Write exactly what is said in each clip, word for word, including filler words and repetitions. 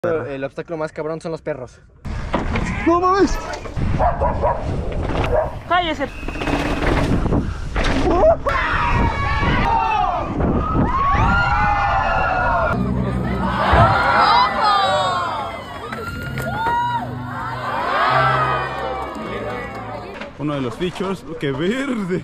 El obstáculo más cabrón son los perros. ¡No mames! ¡Cállese! Uno de los features, ¡qué verde!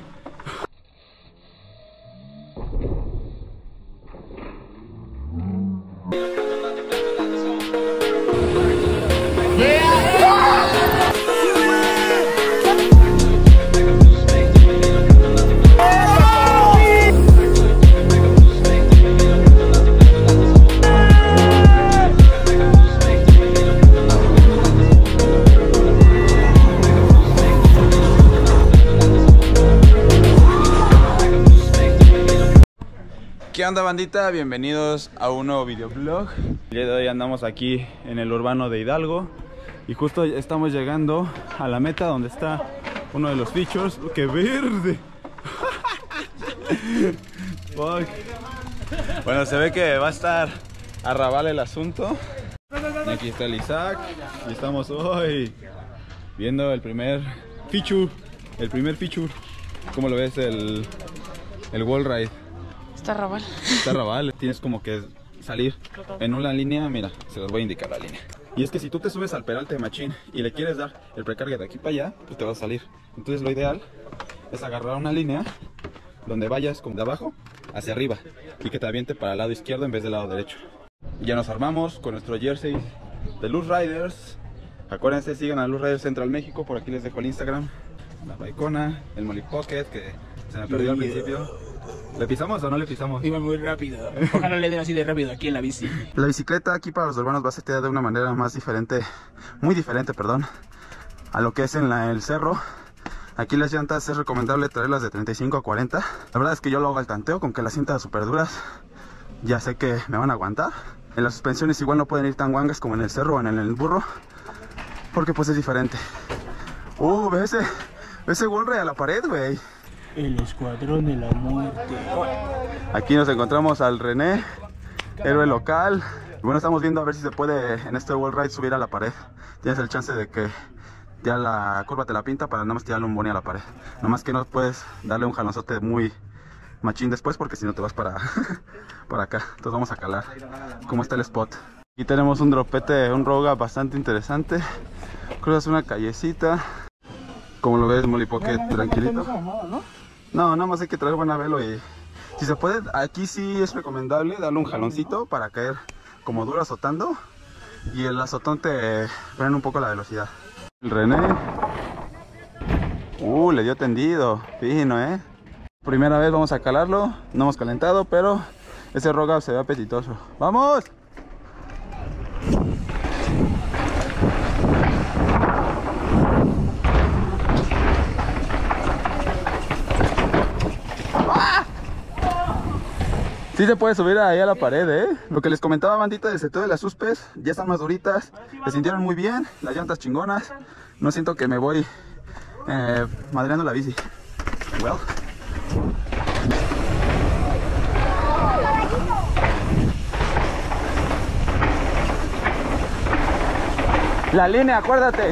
¿Qué onda, bandita? Bienvenidos a un nuevo videoblog. El día de hoy andamos aquí en el urbano de Hidalgo y justo estamos llegando a la meta donde está uno de los features. ¡Qué verde! Fuck. Bueno, se ve que va a estar a rabal el asunto. Y aquí está el Isaac y estamos hoy viendo el primer feature. El primer feature. ¿Cómo lo ves? El, el wall ride. Está rabal. Está rabal, tienes como que salir en una línea, mira, se los voy a indicar la línea. Y es que si tú te subes al peralte de machín y le quieres dar el precargue de aquí para allá, pues te va a salir. Entonces lo ideal es agarrar una línea donde vayas como de abajo hacia arriba y que te aviente para el lado izquierdo en vez del lado derecho. Ya nos armamos con nuestro jersey de Luz Riders. Acuérdense, sigan a Luz Riders Central México, por aquí les dejo el Instagram. La Baicona, el Molly Pocket que se me perdió al principio. ¿Le pisamos o no le pisamos? Iba muy rápido. Ojalá le den así de rápido aquí en la bici. La bicicleta aquí para los urbanos va a ser de una manera más diferente, muy diferente, perdón, a lo que es en la, el cerro. Aquí las llantas es recomendable traerlas de treinta y cinco a cuarenta. La verdad es que yo lo hago al tanteo, con que las sientas súper duras. Ya sé que me van a aguantar. En las suspensiones igual no pueden ir tan guangas como en el cerro o en el, en el burro, porque pues es diferente. Uh, ve ese, ve ese wall ride a la pared, güey. El escuadrón de la muerte. Aquí nos encontramos al René, héroe local. Y bueno, estamos viendo a ver si se puede en este wall ride subir a la pared. Tienes el chance de que ya la curva te la pinta para nada más tirarle un boni a la pared. Nomás que no puedes darle un jalonzote muy machín después, porque si no te vas para, para acá. Entonces vamos a calar cómo está el spot. Aquí tenemos un dropete, un roga bastante interesante. Cruzas una callecita. Como lo ves, Molly Pocket, tranquilito. No, nada más hay que traer buena velo y si se puede, aquí sí es recomendable darle un jaloncito para caer como duro azotando y el azotón te frena un poco la velocidad. El René, uh, le dio tendido, fino, eh. Primera vez vamos a calarlo, no hemos calentado, pero ese roga se ve apetitoso. ¡Vamos! Sí se puede subir ahí a la pared, eh. Lo que les comentaba, bandita, del sector de las suspes, ya están más duritas, se sintieron muy bien, las llantas chingonas. No siento que me voy eh, madreando la bici. Well. La línea, acuérdate.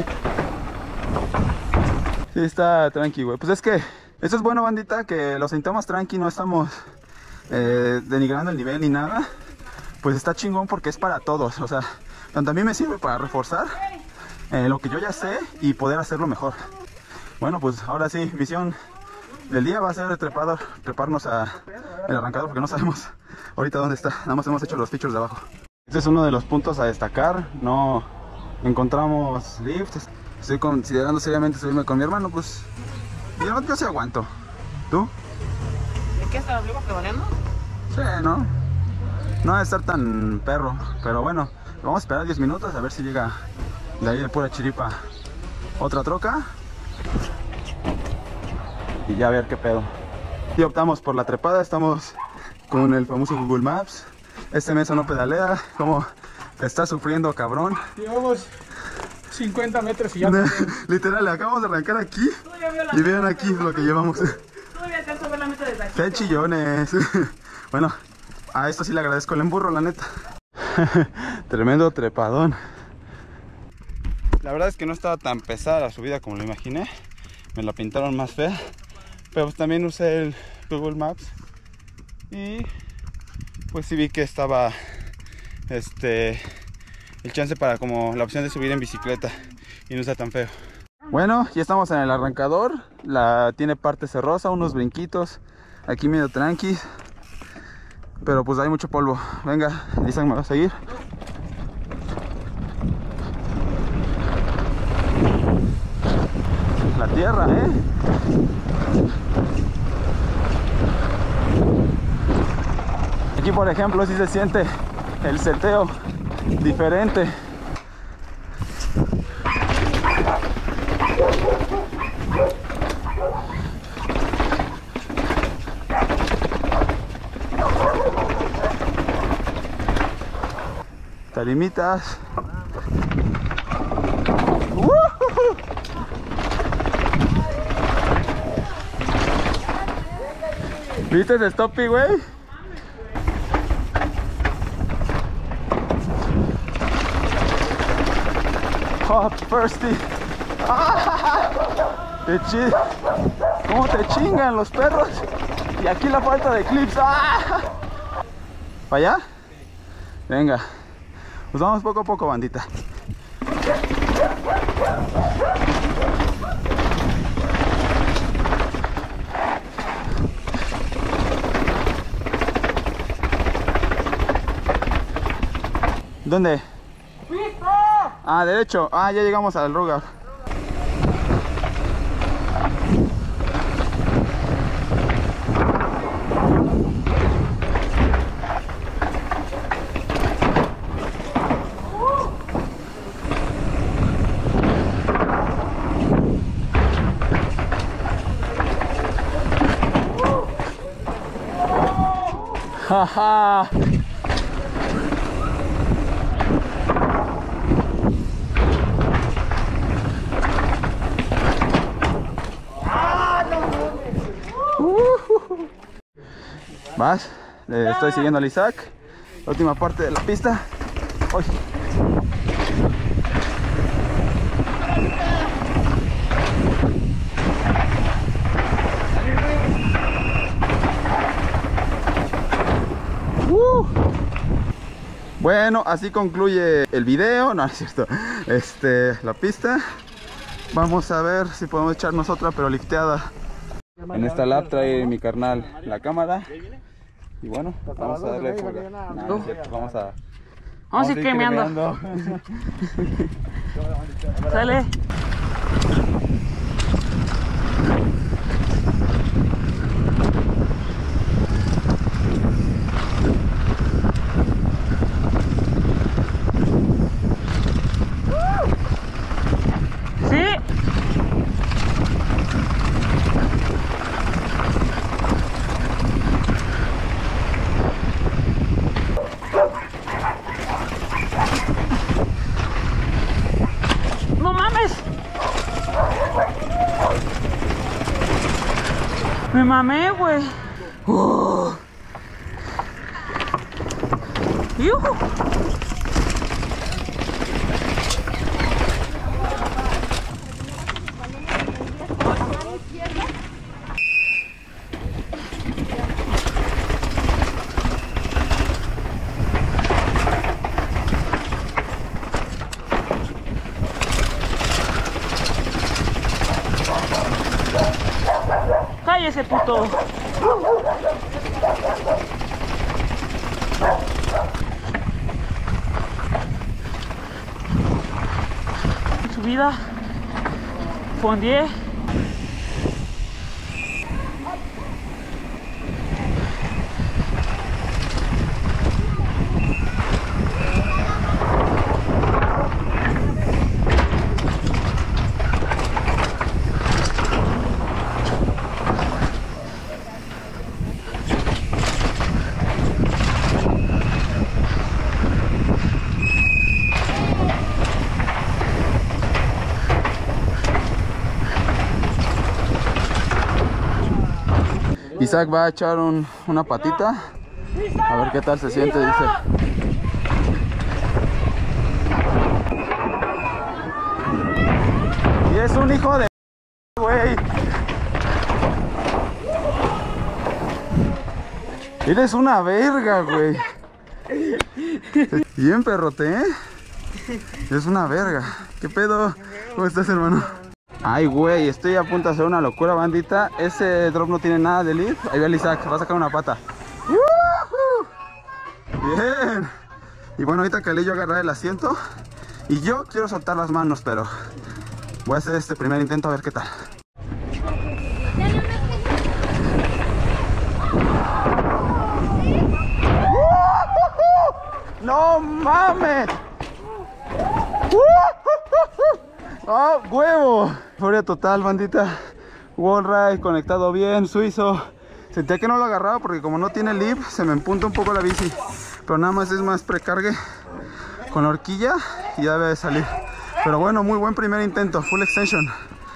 Sí, está tranqui, güey. Pues es que eso es bueno, bandita, que los sintamos tranqui, no estamos Eh, denigrando el nivel ni nada. Pues está chingón porque es para todos. O sea, tanto a mí me sirve para reforzar eh, lo que yo ya sé y poder hacerlo mejor. Bueno, pues ahora sí, misión del día va a ser trepado, treparnos a el arrancador, porque no sabemos ahorita dónde está. Nada más hemos hecho los features de abajo. Este es uno de los puntos a destacar. No encontramos lifts. Estoy considerando seriamente subirme con mi hermano. Pues yo, yo sí aguanto. ¿Tú? ¿Qué está luego pedaleando? Sí, no. No va a estar tan perro, pero bueno, vamos a esperar diez minutos a ver si llega de ahí de pura chiripa otra troca y ya a ver qué pedo. Y optamos por la trepada, estamos con el famoso Google Maps. Este mes no pedalea, como está sufriendo, cabrón. Llevamos cincuenta metros y ya. Literal, acabamos de arrancar aquí y vean aquí lo que llevamos. Todavía alcanzo a ver la meta desde aquí. ¡Qué chillones! Bueno, a esto sí le agradezco el emburro, la neta. Tremendo trepadón. La verdad es que no estaba tan pesada la subida como lo imaginé. Me la pintaron más fea. Pero pues también usé el Google Maps. Y pues sí vi que estaba este el chance para como la opción de subir en bicicleta. Y no está tan feo. Bueno, ya estamos en el arrancador. La tiene parte cerrosa, unos brinquitos. Aquí medio tranqui. Pero pues hay mucho polvo. Venga, Isaac me va a seguir. La tierra, ¿eh? Aquí por ejemplo sí se siente el seteo diferente. Tarimitas. ¡Uh! ¿Viste ese stoppy, güey? Oh, thirsty. ¡Ah! Te chi... ¿Cómo te chingan los perros? Y aquí la falta de clips. ¡Ah! ¿Para allá? Venga. Pues vamos poco a poco, bandita. ¿Dónde? Ah, derecho. Ah, ya llegamos al lugar. Jaja. Vas, eh, estoy siguiendo al Isaac. La última parte de la pista. Uy. Uh. Bueno, así concluye el video. No, no es cierto. Este, la pista. Vamos a ver si podemos echarnos otra, pero lifteada. En esta lap trae mi carnal la cámara. Y bueno, vamos a darle fuga. No, no es cierto, vamos a... Vamos a ir quemando. Sale. Me mamé, güey. Uh. ¡Yuhu! ¡Cállese, puto! Subida. Fondié. Isaac va a echar un, una patita. A ver qué tal se siente, dice. Eres un hijo de... güey. Eres una verga, güey. Bien, perrote, ¿eh? Es una verga. ¿Qué pedo? ¿Cómo estás, hermano? Ay, güey, estoy a punto de hacer una locura, bandita. Ese drop no tiene nada de lead. Ahí va el Isaac, va a sacar una pata. ¡Woohoo! Bien. Y bueno, ahorita que le yo agarrar el asiento. Y yo quiero soltar las manos, pero voy a hacer este primer intento a ver qué tal. ¡No mames! ¡Oh, huevo! Furia total, bandita. Wall ride, conectado bien, suizo. Sentía que no lo agarraba porque como no tiene lip, se me empunta un poco la bici. Pero nada más es más precargue con la horquilla y ya debe de salir. Pero bueno, muy buen primer intento, full extension.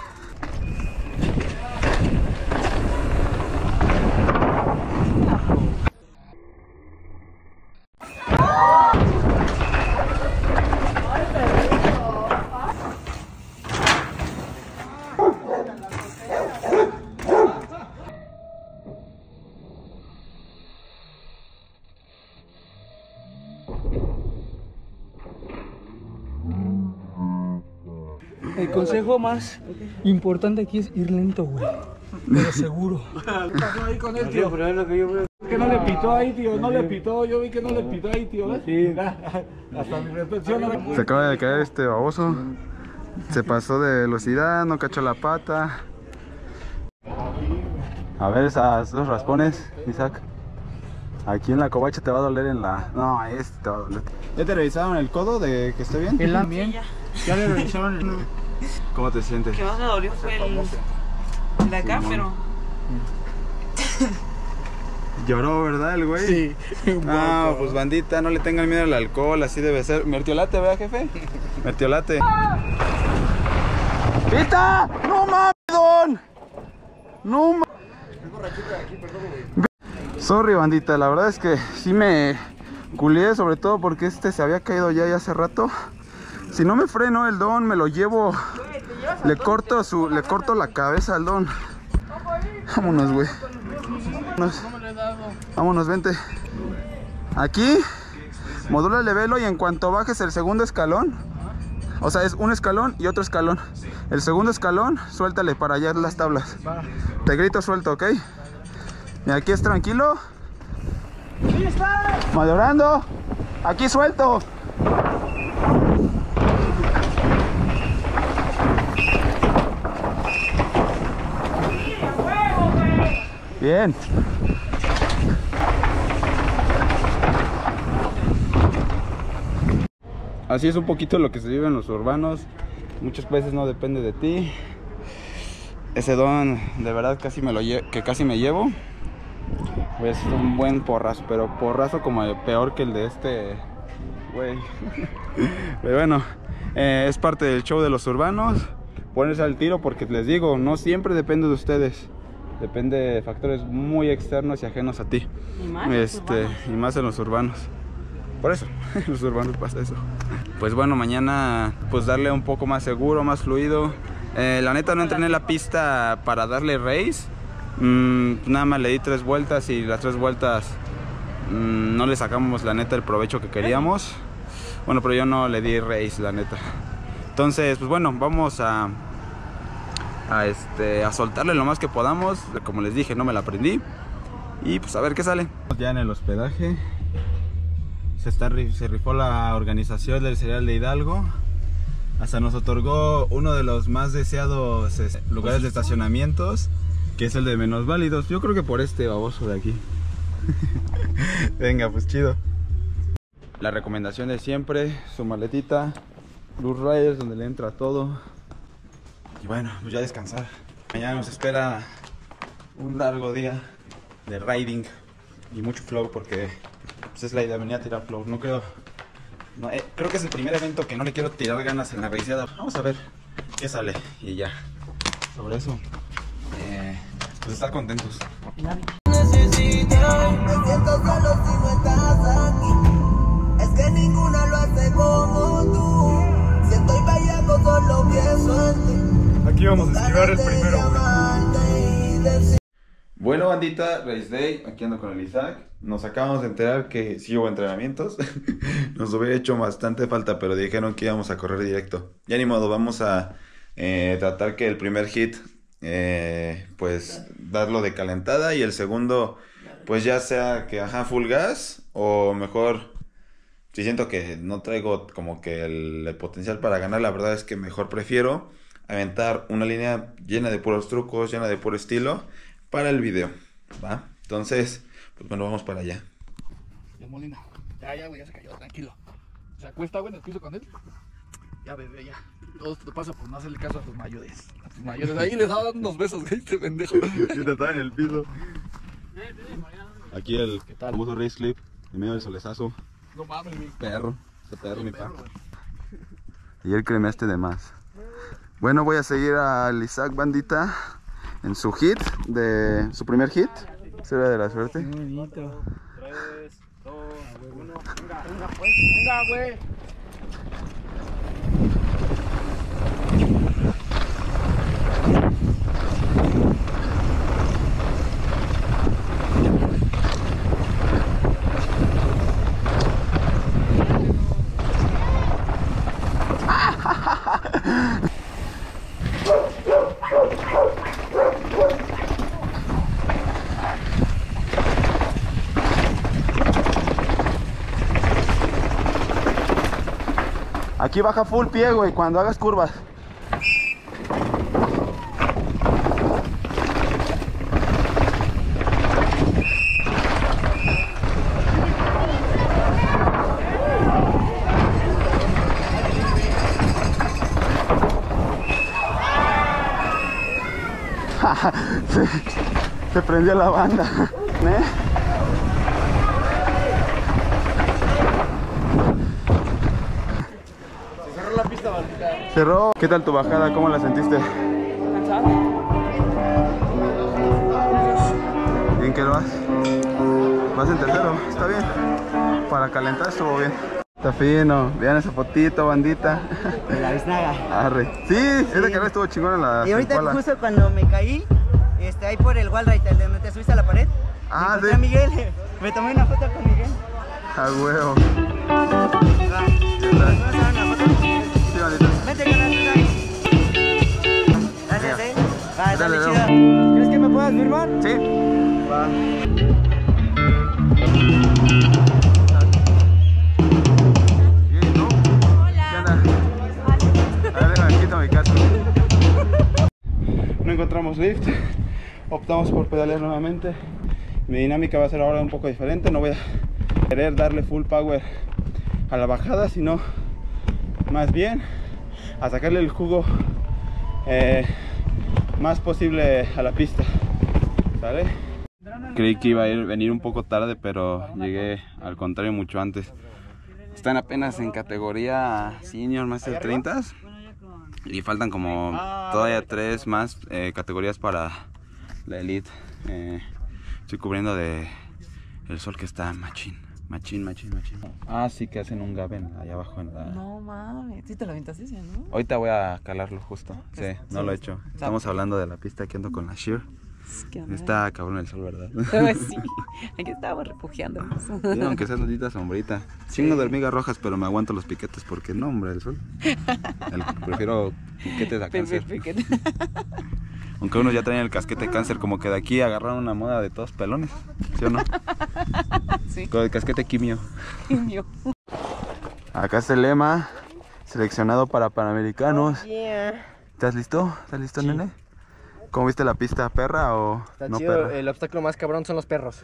El consejo más importante aquí es ir lento, güey. Pero seguro. ¿Qué pasó ahí con él, tío? Que no le pitó ahí, tío. No le pitó. Yo vi que no le pitó ahí, tío. ¿Ves? Sí. Hasta mi reflexión. Se acaba de caer este baboso. Se pasó de velocidad, no cachó la pata. A ver esas dos raspones, Isaac. Aquí en la covacha te va a doler en la... No, este te va a doler. ¿Ya te revisaron el codo de que esté bien? El también. Ya. Ya le revisaron el... ¿Cómo te sientes? Que más me dolió fue el, el de acá, Sí, pero... Lloró, ¿verdad, el güey? Sí. Ah, pues bandita, no le tengan miedo al alcohol, así debe ser. Mertiolate, ¿verdad, jefe? Mertiolate. ¡Pita! ¡No mames, don! ¡No mames! Sorry, bandita, la verdad es que sí me culié, sobre todo porque este se había caído ya, ya hace rato. Si no me freno el don, me lo llevo. Le corto su, le corto la cabeza al don. Vámonos, güey. Vámonos. Vámonos, vente. Aquí, modula el velo y en cuanto bajes el segundo escalón, o sea, es un escalón y otro escalón. El segundo escalón, suéltale para hallar las tablas. Te grito suelto, ¿ok? Y aquí es tranquilo. Madurando. Aquí suelto. Bien. Así es un poquito lo que se vive en los urbanos. Muchas veces no depende de ti. Ese don de verdad casi me lo que casi me llevo. Pues es un buen porrazo, pero porrazo como el peor que el de este güey. Pero bueno, eh, es parte del show de los urbanos. Ponerse al tiro porque les digo, no siempre depende de ustedes. Depende de factores muy externos y ajenos a ti. Y más en este, los y más en los urbanos. Por eso, en los urbanos pasa eso. Pues bueno, mañana pues darle un poco más seguro, más fluido. Eh, la neta no entrené la pista para darle race. Mm, nada más le di tres vueltas y las tres vueltas mm, no le sacamos la neta el provecho que queríamos. Bueno, pero yo no le di race, la neta. Entonces, pues bueno, vamos a... A, este, a soltarle lo más que podamos. Como les dije, no me la aprendí. Y pues a ver qué sale. Ya en el hospedaje se, está, se rifó la organización del Serial de Hidalgo. Hasta nos otorgó uno de los más deseados lugares de estacionamientos, que es el de menos válidos. Yo creo que por este baboso de aquí. Venga, pues chido. La recomendación de siempre, su maletita Blue Riders, donde le entra todo. Y bueno, pues ya descansar. Mañana nos espera un largo día de riding y mucho flow, porque pues, es la idea, venir a tirar flow. No creo, no, eh, creo que es el primer evento que no le quiero tirar ganas en la raceada. Vamos a ver qué sale y ya. Sobre eso, eh, pues estar contentos. Necesito, me siento solo si no estás aquí. Es que ninguno lo hace como tú. Si estoy bailando solo pienso en ti. íbamos a esquivar el primero, güey. Bueno, bandita, Race Day, aquí ando con el Isaac. Nos acabamos de enterar que sí hubo entrenamientos. Nos hubiera hecho bastante falta, pero dijeron que íbamos a correr directo. Ya ni modo, vamos a eh, tratar que el primer hit, eh, pues, darlo de calentada. Y el segundo, pues ya sea que, ajá, full gas. O mejor, si siento que no traigo como que el, el potencial para ganar, la verdad es que mejor prefiero aventar una línea llena de puros trucos, llena de puro estilo, para el video, ¿va? Entonces, pues bueno, vamos para allá. Ya, Molina. Ya, ya, güey, ya se cayó, tranquilo. Se acuesta, güey, en el piso con él. Ya, bebé, ya. Todo esto te pasa por no hacerle caso a tus mayores. A tus mayores. Ahí les daban unos besos, güey, este pendejo. Y te estaba en el piso. Aquí el famoso race clip, en medio del solezazo. No mames, mi perro. Este perro, mi perro. Y el cremeaste de más. Bueno, voy a seguir al Isaac, bandita, en su hit, de su primer hit. Será de la suerte. Qué bonito. tres, dos, uno. Venga, venga, pues. Venga, güey. Aquí baja full pie, güey, cuando hagas curvas. se, se prendió la banda, ¿eh? Cerró. ¿Qué tal tu bajada? ¿Cómo la sentiste? ¿Cansado? ¿Bien que lo vas? Vas en tercero, está bien. Para calentar estuvo bien. Está fino. Vean esa fotito, bandita. De la biznaga. Arre. Sí, sí, esa carrera estuvo chingona en la Y ahorita Zempoala. justo cuando me caí, este, ahí por el wallride, el de donde te subiste a la pared, Ah, encontré sí. a Miguel. Me tomé una foto con Miguel. A huevo. Va. ¿Qué tal? ¿Vamos a dar una foto? Sí, bandita. Vente, carnal, tú ahí. Gracias, Venga. eh. Va, Dale, dale, Leo. chido. ¿Crees que me puedas firmar? Sí. Va. Bien, ¿no? ¿Qué onda? A ver, déjame quito mi casco. No encontramos lift. Optamos por pedalear nuevamente. Mi dinámica va a ser ahora un poco diferente. No voy a querer darle full power a la bajada, sino más bien a sacarle el jugo eh, más posible a la pista. ¿Sale? Creí que iba a ir, venir un poco tarde, pero llegué al contrario mucho antes. Están apenas en categoría Senior Master treinta y faltan como todavía tres más eh, categorías para la Elite. Eh, estoy cubriendo de el sol que está machín, machín, machín, machín. Ah, sí que hacen un gaben allá abajo en la... No mames, sí te lo aventaste ese, ¿no? Ahorita voy a calarlo justo. Sí, no lo he hecho. Estamos hablando de la pista que ando con la Sheer. ¿Qué onda? Está cabrón el sol, ¿verdad? Sí, aquí estábamos refugiándonos. Sí, aunque sea tantita sombrita. Chingo de hormigas rojas, pero me aguanto los piquetes porque no, hombre, el sol. El- prefiero piquetes a cáncer. Piquete. Aunque unos ya traen el casquete cáncer, como que de aquí agarraron una moda de todos pelones. ¿Sí o no? Sí. Con el casquete quimio. Quimio. Acá está el lema seleccionado para Panamericanos. Yeah. ¿Estás listo? ¿Estás listo, nene? ¿Cómo viste la pista? ¿Perra o Está no chido, perra? el obstáculo más cabrón son los perros.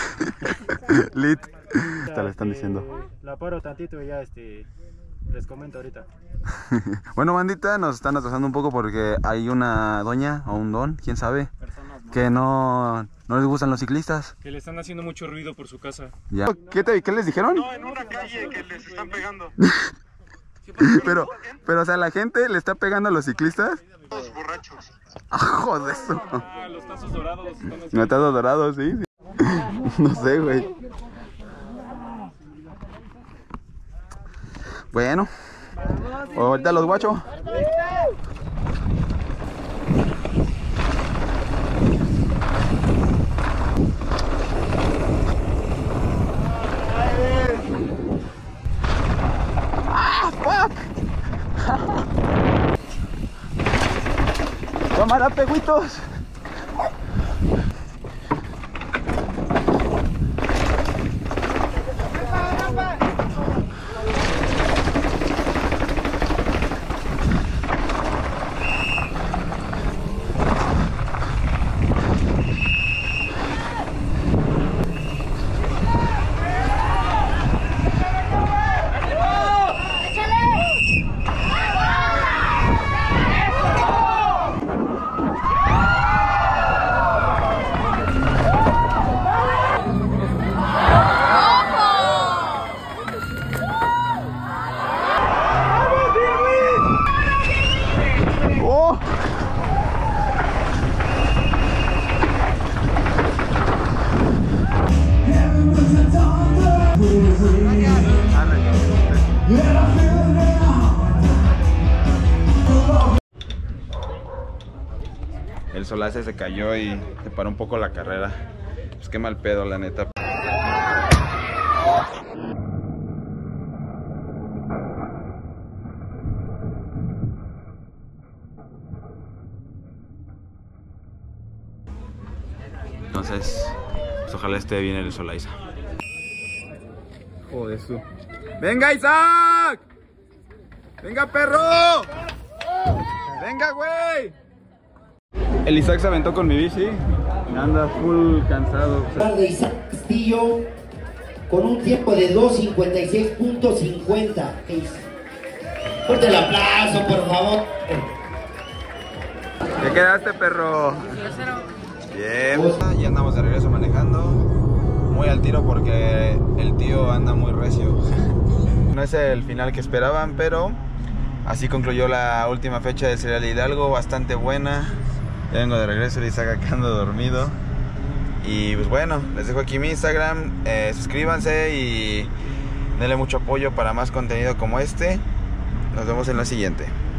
Lit. Te lo están diciendo. La paro tantito y ya este, les comento ahorita. Bueno, bandita, nos están atrasando un poco porque hay una doña o un don, quién sabe, que no, no les gustan los ciclistas. Que le están haciendo mucho ruido por su casa. Ya. ¿Qué, te, ¿Qué les dijeron? No, en una calle que les están pegando. Pero, pero, o sea, la gente le está pegando a los ciclistas. Todos borrachos. ¡Ah, joder, eso! Ah, los tazos dorados están así. Matados dorados, sí. sí. No sé, güey. Bueno. Ahorita los guachos. Cámara, peguitos. El Solace se cayó y se paró un poco la carrera. Pues qué mal pedo, la neta. Entonces, pues ojalá esté bien el Solaiza. Joder, su. ¡Venga, Isaac! ¡Venga, perro! ¡Venga, güey! El Isaac se aventó con mi bici. Anda full cansado. De Isaac Castillo con un tiempo de dos cincuenta y seis punto cincuenta. Fuerte el aplauso, por favor. ¿Qué quedaste, perro? Bien. Ya andamos de regreso manejando. Muy al tiro porque el tío anda muy recio. No es el final que esperaban, pero así concluyó la última fecha del Serial Hidalgo. Bastante buena. Ya vengo de regreso, el Isaac acá ando dormido. Y pues bueno, les dejo aquí mi Instagram. eh, Suscríbanse y denle mucho apoyo para más contenido como este. Nos vemos en la siguiente.